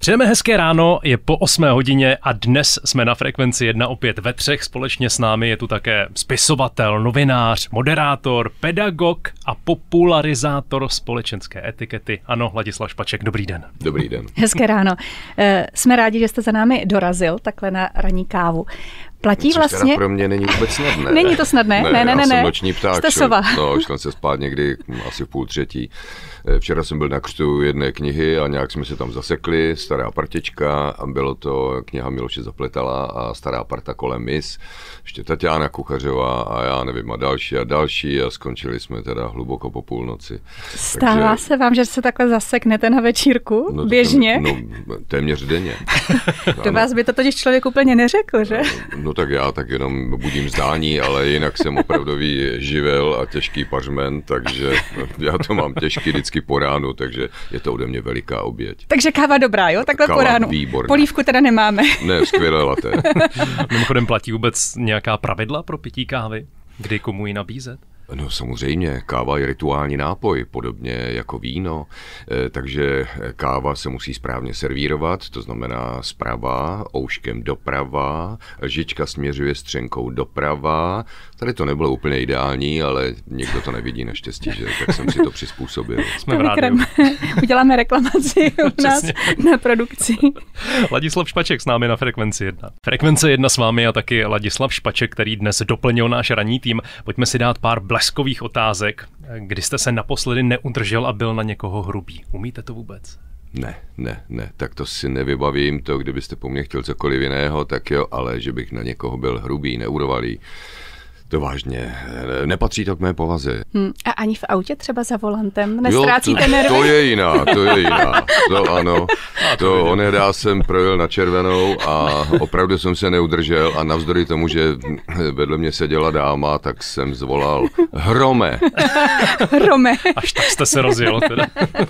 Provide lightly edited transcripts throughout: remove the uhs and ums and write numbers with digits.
Přejeme hezké ráno, je po 8 hodině a dnes jsme na Frekvenci 1 opět ve třech. Společně s námi je tu také spisovatel, novinář, moderátor, pedagog a popularizátor společenské etikety. Ano, Ladislav Špaček, dobrý den. Dobrý den. Hezké ráno. Jsme rádi, že jste za námi dorazil takhle na ranní kávu. Platí což vlastně... teda pro mě není vůbec snadné. Není to snadné? Ne. Já jsem noční pták. Jste sova. No, šel se spát někdy asi v 2:30. Včera jsem byl na křtu jedné knihy a nějak jsme se tam zasekli, stará partička, a bylo to kniha Miloše Zapletala a stará parta kolem mis, ještě Tatiana Kuchařová a já nevím, a další a skončili jsme teda hluboko po půlnoci. Stává se vám, že se takhle zaseknete na večírku? No, běžně? No, téměř denně. Do vás by to totiž člověk úplně neřekl, že? No tak já tak jenom budím zdání, ale jinak jsem opravdový živel a těžký pařmen, takže já to mám těžký vždycky po ránu, takže je to ode mě veliká oběť. Takže káva dobrá, jo? Takhle Káva po ránu. výborná. Polívku teda nemáme. Ne, skvělé latte. Mimochodem platí vůbec nějaká pravidla pro pití kávy? Kdy komu ji nabízet? No samozřejmě, káva je rituální nápoj, podobně jako víno, takže káva se musí správně servírovat, to znamená zprava, ouškem doprava, lžička směřuje střenkou doprava. Tady to nebylo úplně ideální, ale někdo to nevidí naštěstí, že tak jsem si to přizpůsobil. Jsme v rádiu. Uděláme reklamaci u nás na produkci. Ladislav Špaček s námi na Frekvenci 1. Frekvence 1 s vámi a taky Ladislav Špaček, který dnes doplnil náš ranní tým. Pojďme si dát pár bleskových otázek. Kdy jste se naposledy neudržel a byl na někoho hrubý? Umíte to vůbec? Ne, tak to si nevybavím, to kdybyste po mně chtěl cokoliv jiného, tak jo, ale že bych na někoho byl hrubý, neurvalý, to vážně, nepatří to k mé povaze. A ani v autě třeba za volantem nestrácíte nervy? To je jiná, to ano, to onedá jsem projel na červenou a opravdu jsem se neudržel a navzdory tomu, že vedle mě seděla dáma, tak jsem zvolal Hrome. Hrome. Až tak jste se rozjel teda.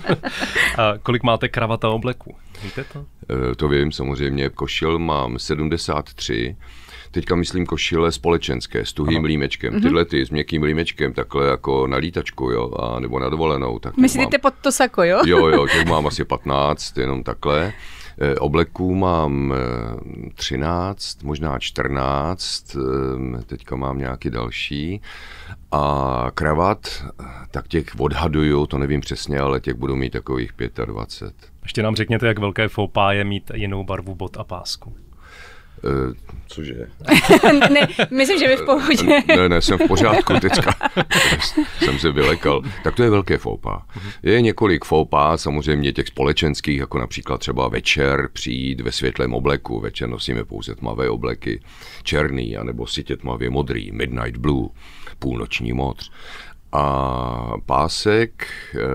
A kolik máte kravat a obleků? Víte to? To vím, samozřejmě, košil mám 73. Teďka myslím košile společenské s tuhým límečkem. Tyhle ty s měkkým límečkem, takhle jako na lítačku, jo, a nebo na dovolenou. Tak myslíte pod to sako, jo? Jo, těch mám asi 15, jenom takhle. Obleků mám 13, možná 14, teďka mám nějaký další. A kravat, tak těch odhaduju, to nevím přesně, ale těch budu mít takových 25. Ještě nám řekněte, jak velké faux pas je mít jinou barvu bot a pásku. Cože? Ne, myslím, že vy v pohodě. Ne, jsem v pořádku teďka. Jsem se vylekal. Tak to je velké faux pas. Je několik faux pas, samozřejmě těch společenských, jako například třeba večer přijít ve světlém obleku. Večer nosíme pouze tmavé obleky, černý, anebo sitě tmavě modrý, midnight blue, půlnoční modř. A pásek,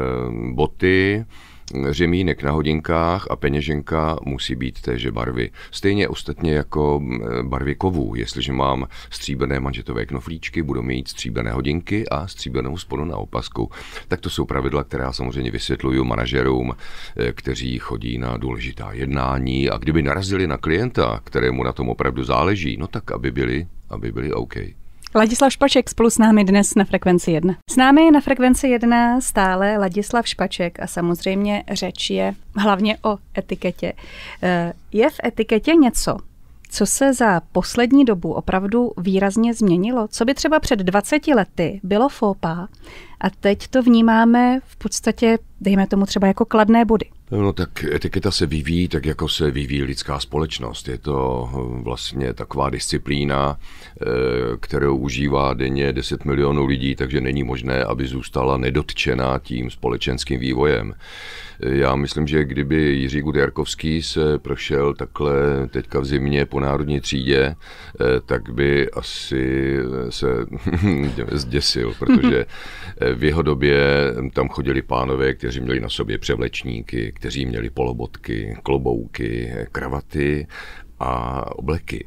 boty, řemínek na hodinkách a peněženka musí být téže barvy. Stejně ostatně jako barvy kovů. Jestliže mám stříbrné manžetové knoflíčky, budu mít stříbrné hodinky a stříbrnou spodu na opasku. Tak to jsou pravidla, která samozřejmě vysvětluju manažerům, kteří chodí na důležitá jednání a kdyby narazili na klienta, kterému na tom opravdu záleží, no tak aby byli OK. Ladislav Špaček spolu s námi dnes na Frekvenci 1. S námi na Frekvenci 1 stále Ladislav Špaček a samozřejmě řeč je hlavně o etiketě. Je v etiketě něco, co se za poslední dobu opravdu výrazně změnilo? Co by třeba před 20 lety bylo faux pas a teď to vnímáme v podstatě, dejme tomu třeba jako kladné body? No tak etiketa se vyvíjí tak, jako se vyvíjí lidská společnost. Je to vlastně taková disciplína, kterou užívá denně 10 milionů lidí, takže není možné, aby zůstala nedotčená tím společenským vývojem. Já myslím, že kdyby Jiří Gudjarkovský se prošel takhle teďka v zimě po národní třídě, tak by asi se zděsil, protože v jeho době tam chodili pánové, kteří měli na sobě převlečníky, kteří měli polobotky, klobouky, kravaty a obleky.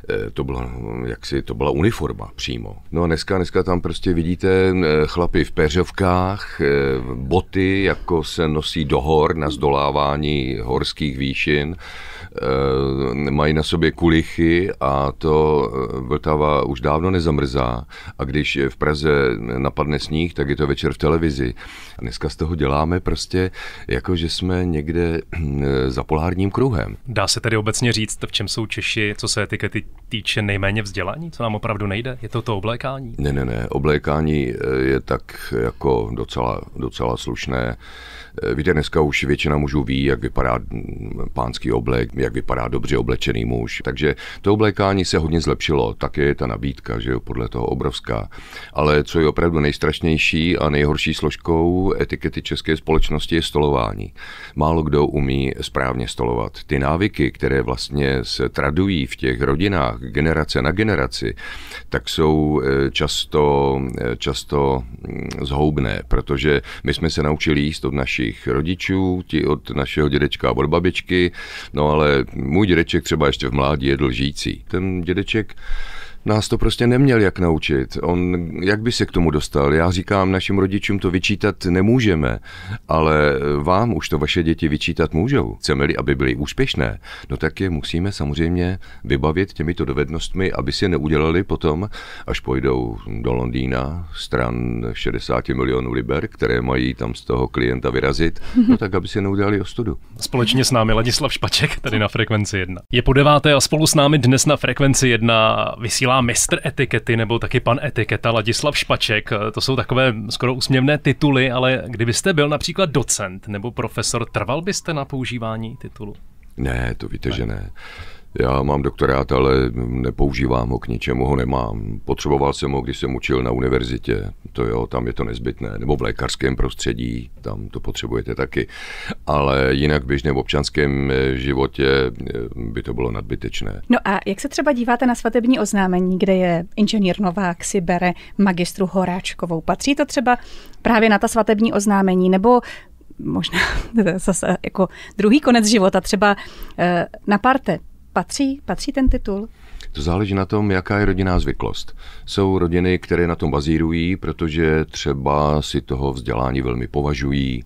To byla uniforma přímo. No a dneska tam prostě vidíte chlapy v péřovkách, boty, jako se nosí do hor na zdolávání horských výšin, mají na sobě kulichy a to Vltava už dávno nezamrzá. A když v Praze napadne sníh, tak je to večer v televizi. A dneska z toho děláme prostě jako, že jsme někde za polárním kruhem. Dá se tedy obecně říct, v čem jsou Češi, co se etikety týče, nejméně vzdělaní? Co nám opravdu nejde? Je to oblékání? Ne. Oblékání je tak jako docela slušné. Víte, dneska už většina mužů ví, jak vypadá pánský oblek, jak vypadá dobře oblečený muž. Takže to oblékání se hodně zlepšilo, tak je ta nabídka, že jo, podle toho obrovská. Ale co je opravdu nejstrašnější a nejhorší složkou etikety české společnosti je stolování. Málo kdo umí správně stolovat. Ty návyky, které vlastně se tradují v těch rodinách generace na generaci, tak jsou často zhoubné, protože my jsme se naučili jíst od našich rodičů, ti od našeho dědečka a od babičky, no ale můj dědeček třeba ještě v mládí jedl lžící. Ten dědeček nás to prostě neměl jak naučit. On, jak by se k tomu dostal? Já říkám, našim rodičům to vyčítat nemůžeme, ale vám už to vaše děti vyčítat můžou. Chceme-li, aby byly úspěšné, no tak je musíme samozřejmě vybavit těmito dovednostmi, aby si neudělali potom, až pojdou do Londýna stran 60 milionů liber, které mají tam z toho klienta vyrazit, no tak aby si neudělali ostudu. Společně s námi Ladislav Špaček, tady na Frekvenci 1. Je po 9. a spolu s námi dnes na Frekvenci 1 vysílá mistr etikety nebo taky pan etiketa Ladislav Špaček. To jsou takové skoro úsměvné tituly, ale kdybyste byl například docent nebo profesor, trval byste na používání titulu? Ne, to víte, že ne. Já mám doktorát, ale nepoužívám ho, k ničemu ho nemám. Potřeboval jsem ho, když jsem učil na univerzitě, to jo, tam je to nezbytné, nebo v lékařském prostředí, tam to potřebujete taky. Ale jinak v běžném občanském životě by to bylo nadbytečné. No a jak se třeba díváte na svatební oznámení, kde je inženýr Novák si bere magistru Horáčkovou? Patří to třeba právě na ta svatební oznámení, nebo možná zase jako druhý konec života, třeba na parte? Patří ten titul? To záleží na tom, jaká je rodinná zvyklost. Jsou rodiny, které na tom bazírují, protože třeba si toho vzdělání velmi považují.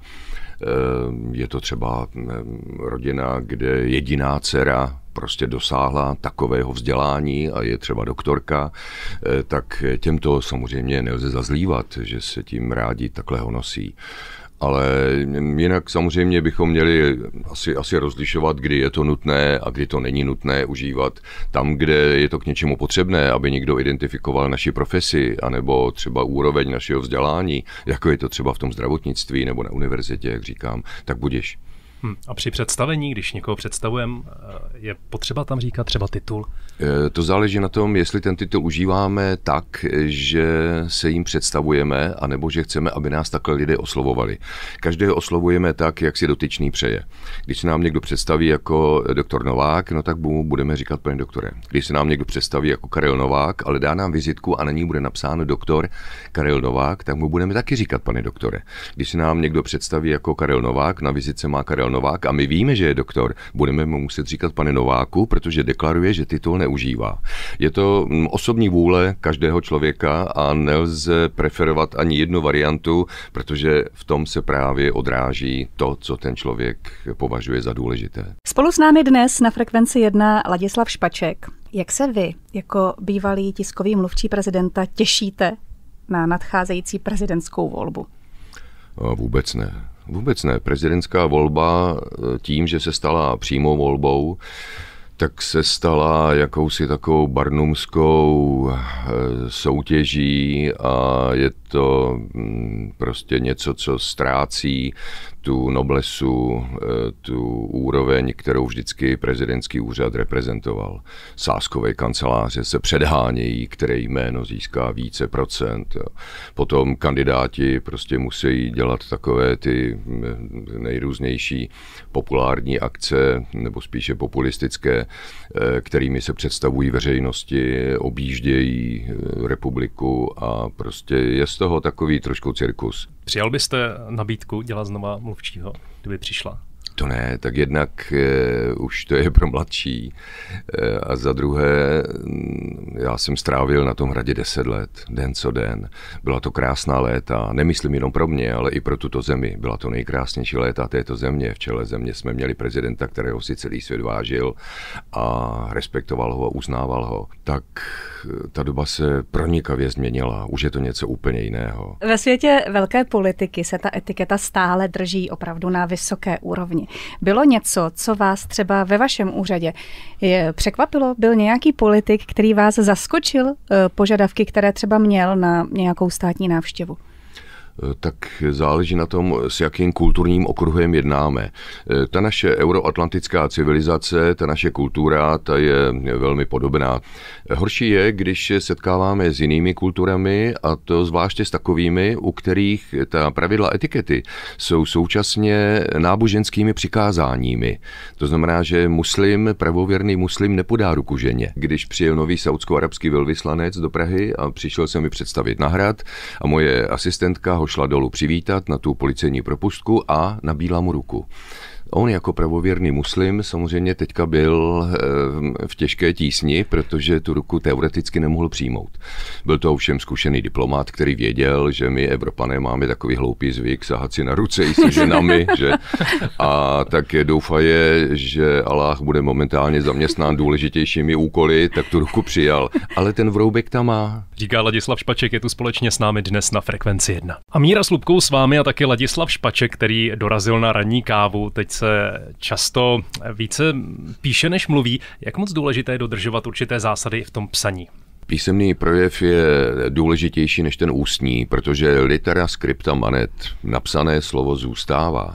Je to třeba rodina, kde jediná dcera prostě dosáhla takového vzdělání a je třeba doktorka, tak těmto samozřejmě nelze zazlívat, že se tím rádi takhle honosí. Ale jinak samozřejmě bychom měli asi rozlišovat, kdy je to nutné a kdy to není nutné užívat. Tam, kde je to k něčemu potřebné, aby někdo identifikoval naši profesi, anebo třeba úroveň našeho vzdělání, jako je to třeba v tom zdravotnictví nebo na univerzitě, jak říkám, tak budiš. A při představení, když někoho představujeme, je potřeba tam říkat třeba titul? To záleží na tom, jestli ten titul užíváme tak, že se jim představujeme, anebo že chceme, aby nás takhle lidé oslovovali. Každého oslovujeme tak, jak si dotyčný přeje. Když se nám někdo představí jako doktor Novák, no tak mu budeme říkat pane doktore. Když se nám někdo představí jako Karel Novák, ale dá nám vizitku a na ní bude napsáno doktor Karel Novák, tak mu budeme taky říkat pane doktore. Když se nám někdo představí jako Karel Novák, na vizitce má Karel Novák a my víme, že je doktor, budeme mu muset říkat pane Nováku, protože deklaruje, že titul neužívá. Je to osobní vůle každého člověka a nelze preferovat ani jednu variantu, protože v tom se právě odráží to, co ten člověk považuje za důležité. Spolu s námi dnes na Frekvenci 1 Ladislav Špaček. Jak se vy, jako bývalý tiskový mluvčí prezidenta, těšíte na nadcházející prezidentskou volbu? Vůbec ne. Vůbec ne. Prezidentská volba tím, že se stala přímou volbou, tak se stala jakousi takovou barnumskou soutěží a je to prostě něco, co ztrácí tu noblesu, tu úroveň, kterou vždycky prezidentský úřad reprezentoval. Sázkové kanceláře se předhánějí, které jméno získá více procent. Potom kandidáti prostě musí dělat takové ty nejrůznější populární akce, nebo spíše populistické, kterými se představují veřejnosti, objíždějí republiku a prostě je z toho takový trošku cirkus. Přijal byste nabídku dělat znova mluvčího, kdyby přišla? To ne, tak jednak už to je pro mladší. A za druhé, já jsem strávil na tom hradě 10 let, den co den. Byla to krásná léta, nemyslím jenom pro mě, ale i pro tuto zemi. Byla to nejkrásnější léta této země. V čele země jsme měli prezidenta, kterého si celý svět vážil a respektoval ho, uznával ho. Tak ta doba se pronikavě změnila, už je to něco úplně jiného. Ve světě velké politiky se ta etiketa stále drží opravdu na vysoké úrovni. Bylo něco, co vás třeba ve vašem úřadě překvapilo? Byl nějaký politik, který vás zaskočil požadavky, které třeba měl na nějakou státní návštěvu? Tak záleží na tom, s jakým kulturním okruhem jednáme. Ta naše euroatlantická civilizace, ta naše kultura, ta je velmi podobná. Horší je, když se setkáváme s jinými kulturami, a to zvláště s takovými, u kterých ta pravidla etikety jsou současně náboženskými přikázáními. To znamená, že pravověrný muslim nepodá ruku ženě. Když přijel nový saúdsko-arabský velvyslanec do Prahy a přišel se mi představit na hrad a moje asistentka ho šla dolů přivítat na tu policejní propustku a nabídla mu ruku. On jako pravověrný muslim samozřejmě teďka byl v těžké tísni, protože tu ruku teoreticky nemohl přijmout. Byl to ovšem zkušený diplomat, který věděl, že my Evropané máme takový hloupý zvyk sahat si na ruce i se ženami, že? A tak doufaje, že Allah bude momentálně zaměstnán důležitějšími úkoly, tak tu ruku přijal. Ale ten vroubek tam má. Říká Ladislav Špaček, je tu společně s námi dnes na Frekvenci 1. A Míra Slupkou s vámi a taky Ladislav Špaček, který dorazil na ranní kávu. Teď se často více píše, než mluví. Jak moc důležité je dodržovat určité zásady i v tom psaní? Písemný projev je důležitější než ten ústní, protože litera scripta manet, napsané slovo zůstává.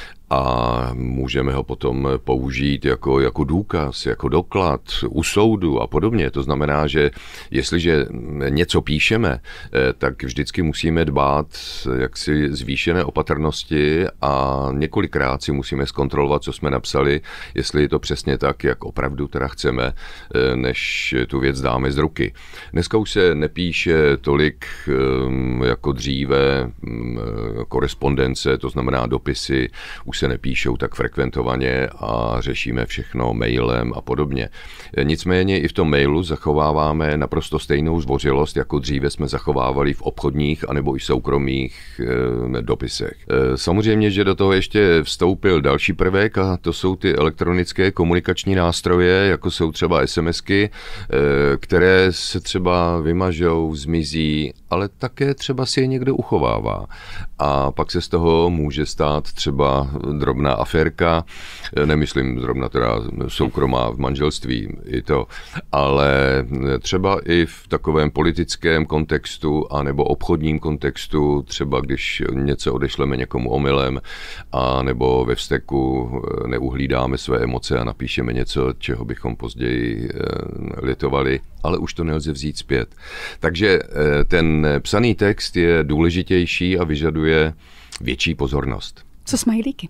A můžeme ho potom použít jako důkaz, jako doklad u soudu a podobně. To znamená, že jestliže něco píšeme, tak vždycky musíme dbát jaksi zvýšené opatrnosti a několikrát si musíme zkontrolovat, co jsme napsali, jestli je to přesně tak, jak opravdu teda chceme, než tu věc dáme z ruky. Dneska už se nepíše tolik jako dříve korespondence, to znamená dopisy, už se nepíšou tak frekventovaně a řešíme všechno mailem a podobně. Nicméně i v tom mailu zachováváme naprosto stejnou zdvořilost, jako dříve jsme zachovávali v obchodních anebo i soukromých dopisech. Samozřejmě, že do toho ještě vstoupil další prvek a to jsou ty elektronické komunikační nástroje, jako jsou třeba SMSky, které se třeba vymažou, zmizí, ale také třeba si je někdo uchovává. A pak se z toho může stát třeba drobná aférka, nemyslím zrovna teda soukromá v manželství, i to, ale třeba i v takovém politickém kontextu anebo obchodním kontextu, třeba když něco odešleme někomu omylem a nebo ve vzteku neuhlídáme své emoce a napíšeme něco, čeho bychom později litovali, ale už to nelze vzít zpět. Takže ten psaný text je důležitější a vyžaduje větší pozornost. Co smajlíky?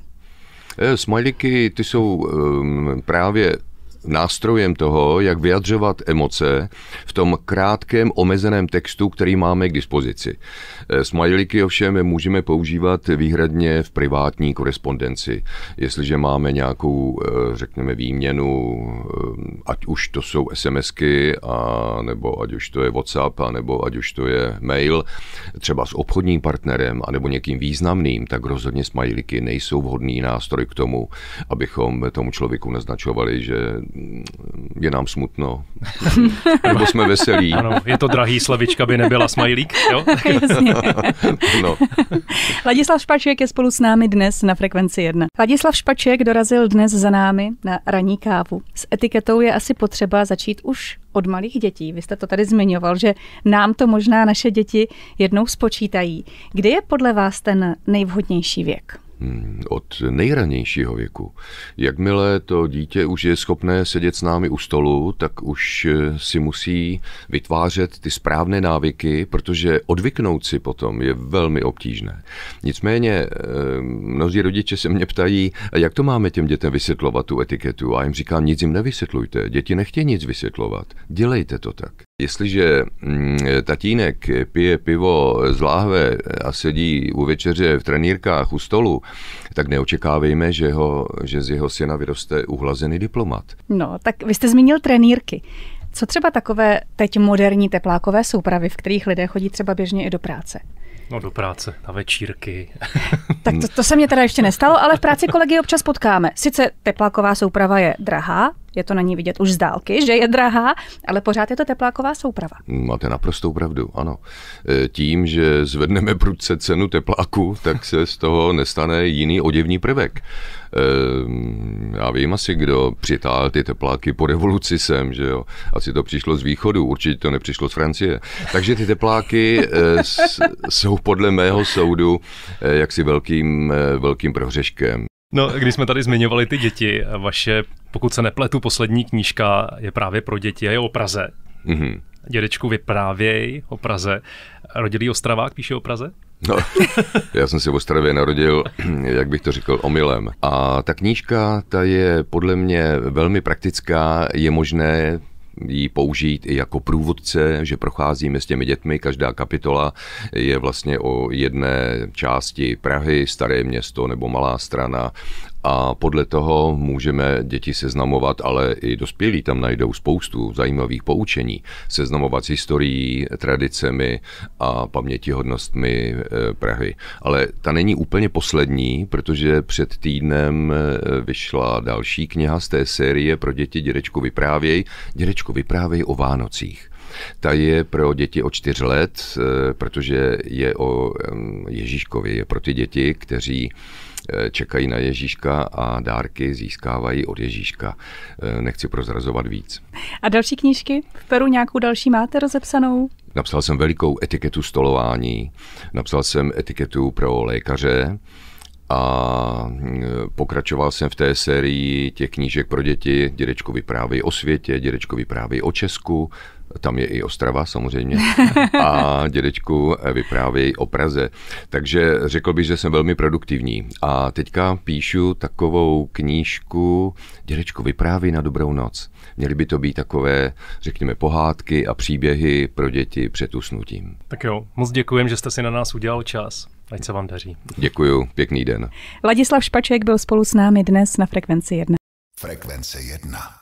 Smajlíky, ty jsou právě nástrojem toho, jak vyjadřovat emoce v tom krátkém omezeném textu, který máme k dispozici. Smajlíky ovšem můžeme používat výhradně v privátní korespondenci. Jestliže máme nějakou, řekněme, výměnu, ať už to jsou SMSky, nebo ať už to je WhatsApp, nebo ať už to je mail, třeba s obchodním partnerem, anebo někým významným, tak rozhodně smajlíky nejsou vhodný nástroj k tomu, abychom tomu člověku naznačovali, že je nám smutno, nebo jsme veselí. Ano, je to drahý, slavička by nebyla smajlík, jo? Jasně. No. Ladislav Špaček je spolu s námi dnes na Frekvenci 1. Ladislav Špaček dorazil dnes za námi na ranní kávu. S etiketou je asi potřeba začít už od malých dětí. Vy jste to tady zmiňoval, že nám to možná naše děti jednou spočítají. Kdy je podle vás ten nejvhodnější věk? Od nejranějšího věku. Jakmile to dítě už je schopné sedět s námi u stolu, tak už si musí vytvářet ty správné návyky, protože odvyknout si potom je velmi obtížné. Nicméně mnozí rodiče se mě ptají, jak to máme těm dětem vysvětlovat tu etiketu, a jim říkám, nic jim nevysvětlujte, děti nechtějí nic vysvětlovat, dělejte to tak. Jestliže tatínek pije pivo z láhve a sedí u večeře v trenýrkách u stolu tak neočekávejme, že z jeho syna vyroste uhlazený diplomat. No, tak vy jste zmínil trenýrky. Co třeba takové teď moderní teplákové soupravy, v kterých lidé chodí třeba běžně i do práce? No do práce, na večírky. Tak to se mně teda ještě nestalo, ale v práci kolegy občas potkáme. Sice tepláková souprava je drahá, je to na ní vidět už z dálky, že je drahá, ale pořád je to tepláková souprava. Máte naprostou pravdu, ano. Tím, že zvedneme prudce cenu tepláku, tak se z toho nestane jiný oděvní prvek. Já vím asi, kdo přitáhl ty tepláky po revoluci sem, že jo. Asi to přišlo z východu, určitě to nepřišlo z Francie. Takže ty tepláky jsou podle mého soudu jaksi velkým prohřeškem. No, když jsme tady zmiňovali ty děti, vaše, pokud se nepletu, poslední knížka je právě pro děti a je o Praze. Mm-hmm. Dědečku vyprávěj o Praze. Rodilý Ostravák píše o Praze? No, já jsem se v Ostravě narodil, jak bych to řekl, omylem. A ta knížka, ta je podle mě velmi praktická, je možné ji použít i jako průvodce, že procházíme s těmi dětmi, každá kapitola je vlastně o jedné části Prahy, Staré Město nebo Malá Strana a podle toho můžeme děti seznamovat, ale i dospělí tam najdou spoustu zajímavých poučení, seznamovat s historií, tradicemi a pamětihodnostmi Prahy. Ale ta není úplně poslední, protože před týdnem vyšla další kniha z té série pro děti Dědečku vyprávěj. Dědečku vyprávěj o Vánocích. Ta je pro děti od 4 let, protože je o Ježíškovi, je pro ty děti, kteří čekají na Ježíška a dárky získávají od Ježíška. Nechci prozrazovat víc. A další knížky? V Peru nějakou další máte rozepsanou? Napsal jsem velikou etiketu stolování, napsal jsem etiketu pro lékaře a pokračoval jsem v té sérii těch knížek pro děti. Dědečko vyprávěj o světě, Dědečko vyprávěj o Česku, tam je i Ostrava samozřejmě, a Dědečku vyprávěj o Praze. Takže řekl bych, že jsem velmi produktivní. A teďka píšu takovou knížku Dědečko vyprávěj na dobrou noc. Měly by to být takové, řekněme, pohádky a příběhy pro děti před usnutím. Tak jo, moc děkujem, že jste si na nás udělal čas. Ať se vám daří. Děkuju, pěkný den. Ladislav Špaček byl spolu s námi dnes na Frekvenci 1. Frekvence 1.